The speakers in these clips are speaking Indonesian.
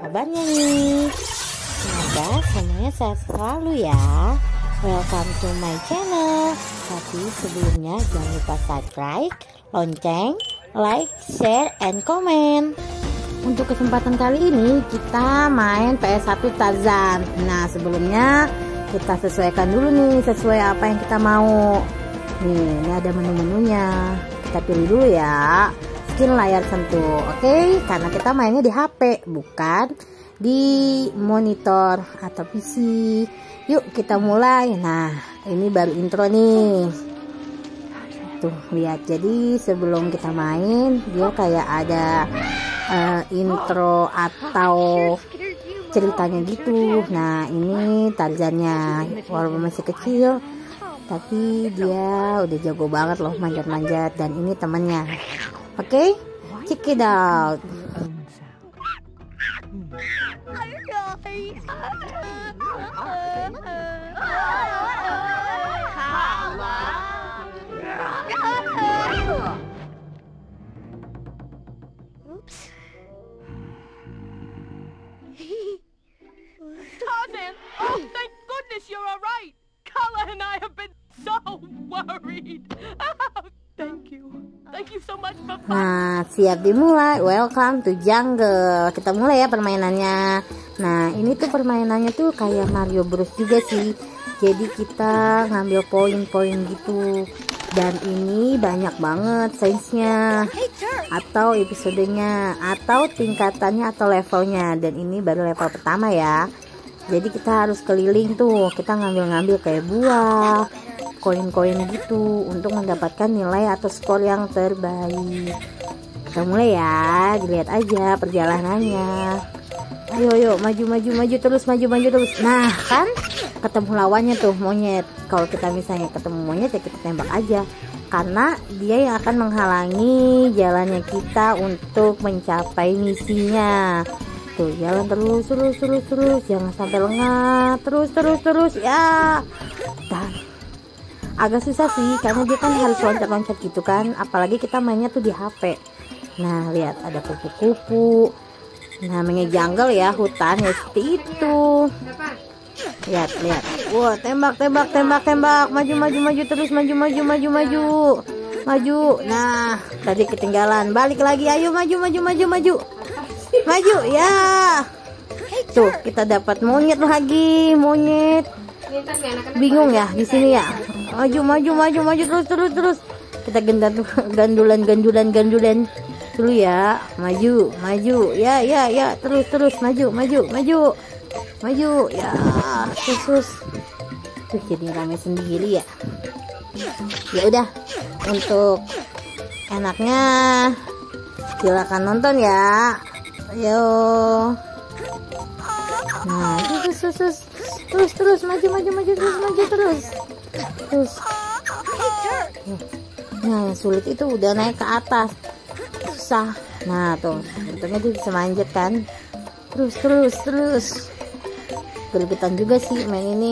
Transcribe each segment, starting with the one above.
kabarnya nih? Semoga semuanya sehat selalu ya. Welcome to my channel. Tapi sebelumnya jangan lupa subscribe, lonceng, like, share, and comment. Untuk kesempatan kali ini kita main PS1 Tarzan. Nah, sebelumnya kita sesuaikan dulu nih sesuai apa yang kita mau. Nih, ini ada menu-menunya. Kita pilih dulu ya. Skin layar sentuh. Oke, karena kita mainnya di HP, bukan di monitor atau PC. Yuk kita mulai. Nah, ini baru intro nih. Tuh, lihat. Jadi sebelum kita main, dia kayak ada intro atau ceritanya gitu. Nah, ini Tarzannya, walaupun masih kecil tapi dia udah jago banget loh manjat-manjat. Dan ini temennya. Oke, check it out. Tarzan! Oh, thank goodness you're all right! Carla and I have been so worried! Thank you. Thank you so much, Papa. Nah, siap dimulai. Welcome to jungle. Kita mulai ya permainannya. Nah, ini tuh permainannya tuh kayak Mario Bros juga sih. Jadi kita ngambil poin-poin gitu. Dan ini banyak banget size-nya, atau episodenya, atau tingkatannya, atau levelnya. Dan ini baru level pertama ya. Jadi kita harus keliling tuh. Kita ngambil-ngambil kayak buah, koin-koin gitu untuk mendapatkan nilai atau skor yang terbaik. Kita mulai ya, dilihat aja perjalanannya. Ayo maju terus, maju terus. Nah, kan ketemu lawannya tuh monyet. Kalau kita misalnya ketemu monyet ya kita tembak aja, karena dia yang akan menghalangi jalannya kita untuk mencapai misinya. Tuh, jalan terus, jangan sampai lengah. Terus ya. Dan agak susah sih, karena dia kan harus loncat-loncat gitu kan. Apalagi kita mainnya tuh di HP. Nah, lihat ada kupu-kupu. Namanya jungle ya, hutan ya, seperti itu. Lihat. Wah, tembak. Maju terus, maju. Nah, tadi ketinggalan. Balik lagi, ayo maju. Maju ya. Tuh, kita dapat monyet lagi, bingung ya di sini ya. Maju terus. Kita gandulan dulu ya. Maju ya. Terus maju ya. Terus tuh jadi rame sendiri ya. Ya udah, untuk enaknya silakan nonton ya. Ayo. Nah, terus maju terus. Nah, yang sulit itu udah naik ke atas, susah. Nah, tuh untungnya dia bisa manjat kan. Terus gregetan juga sih main ini.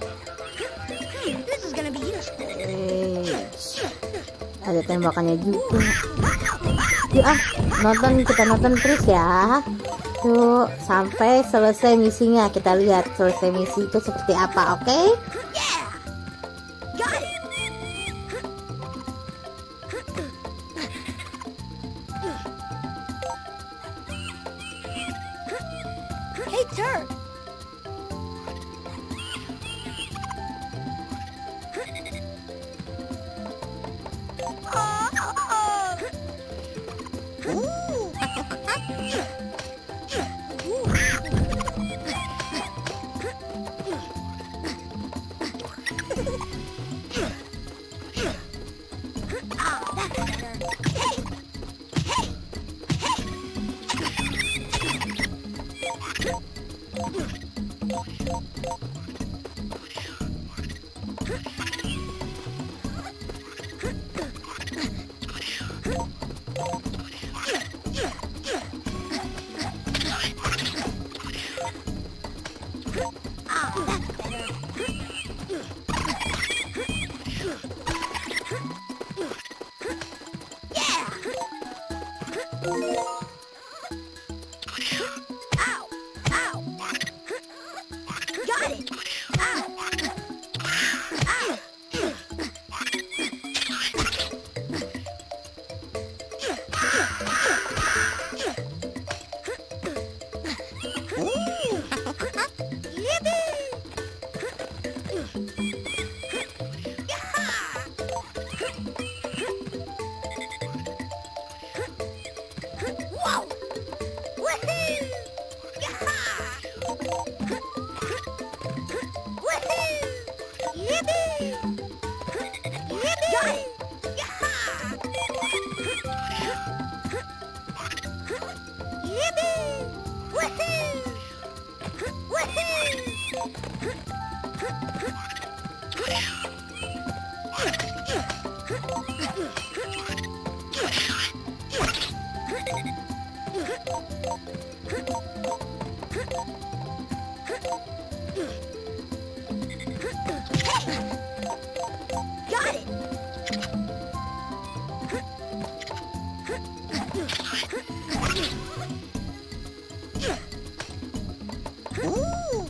Ada tembakannya juga. Yuk kita nonton terus ya. Tuh, sampai selesai misinya. Kita lihat selesai misi itu seperti apa, oke? Hey, Turk! Yippee! Woohoo! Woohoo! Got it! Ooh!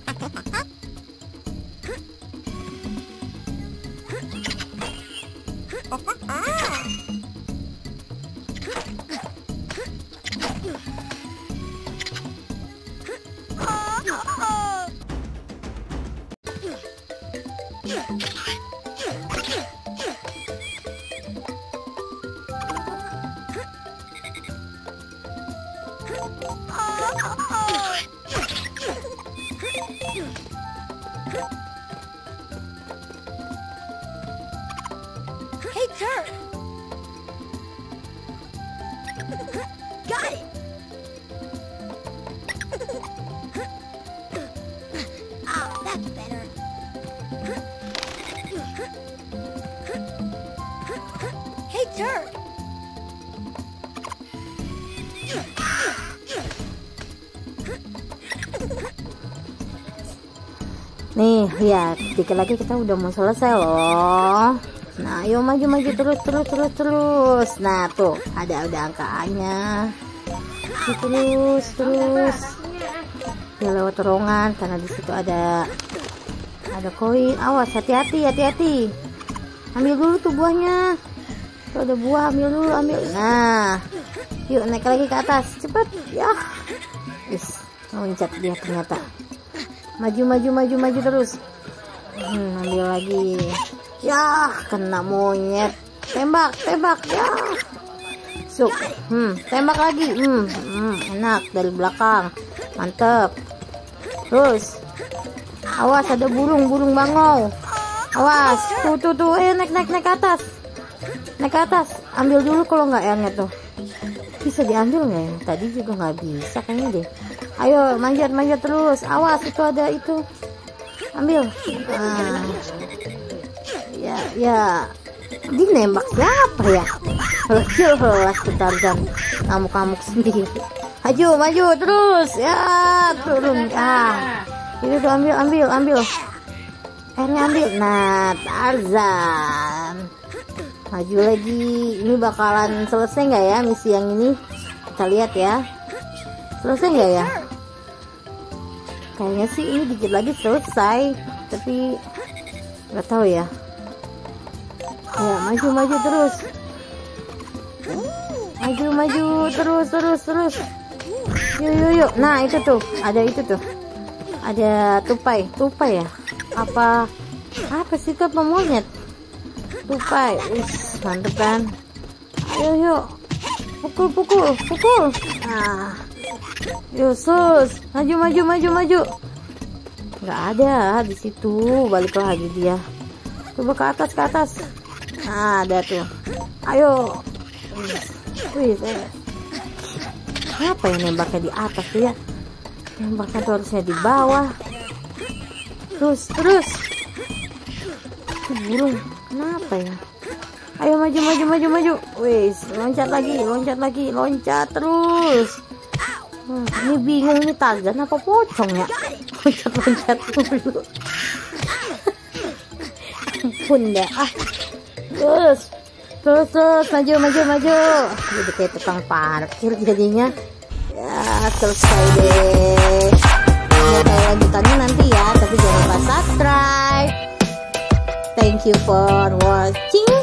Hey, Turk! Got it! Oh, that's better. Hey, Turk! Nih, lihat, dikit lagi kita udah mau selesai loh. Nah, ayo maju terus. Nah, tuh, ada angkaannya. Terus. Ya lewat terowongan karena di situ ada koin. Awas, hati-hati. Ambil dulu tuh buahnya. Tuh ada buah, ambil. Nah, yuk naik lagi ke atas, cepet. Ya. Wis, loncat dia ternyata. Maju terus. Ambil lagi. Ya, kena monyet. Tembak ya. Suk. Tembak lagi. Enak dari belakang. Mantep. Terus. Awas, ada burung bangau. Awas. Tuh. Naik ke atas. Naik ke atas. Ambil dulu kalau nggak yang itu. Bisa diambil nggak ya? Tadi juga nggak bisa kayaknya deh. Ayo manjat terus. Awas, itu ada itu. Ambil. Nah. Ya. Dia nembak siapa ya? Jelas Tarzan. Ngamuk sendiri. Maju terus. Ya, turun. Itu tuh ambil. Airnya ambil. Nah, Tarzan. Maju lagi. Ini bakalan selesai nggak ya misi yang ini? Kita lihat ya. Selesai nggak ya? Kayaknya sih ini dikit lagi selesai. Tapi nggak tahu ya. Ya, maju terus. Maju terus. Yuk. Nah, itu tuh. Ada tupai ya? Apa sih itu, apa monyet? Tupai. Mantep kan? Ayo. Pukul. Nah. Yuk, sus. Maju. Nggak ada di situ. Balik lagi dia. Coba ke atas. Nah, ada tuh. Ayo. Kenapa ya nembaknya di atas tuh ya? Nembaknya tuh harusnya di bawah. Terus. Burung. Kenapa ya? Ayo maju. Loncat terus. Ini bingung nih Tarzan apa pocong ya? Loncat dulu. Ampun deh. Terus maju. Jadi kayak tukang parkir jadinya. Ya, selesai deh. Ya, kayak lanjutannya nanti ya, tapi jangan lupa subscribe. Thank you for watching.